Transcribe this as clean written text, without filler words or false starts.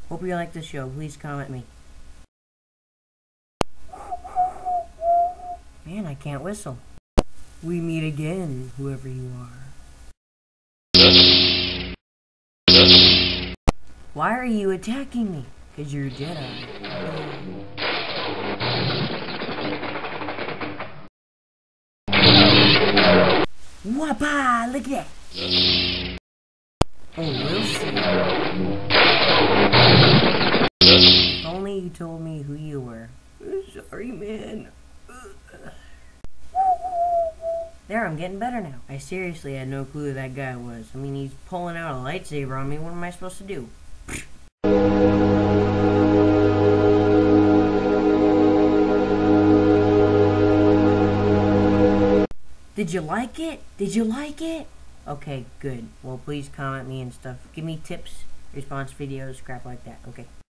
Hope you like the show. Please comment me. Man, I can't whistle. We meet again, whoever you are. Why are you attacking me? 'Cause you're a Jedi. Whoppa! Look at that! Oh, we'll see. If only you told me who you were. Sorry, man. There, I'm getting better now. I seriously had no clue who that guy was. I mean, he's pulling out a lightsaber on me. What am I supposed to do? Did you like it? Did you like it? Okay, good. Well, please comment me and stuff. Give me tips, response videos, crap like that. Okay.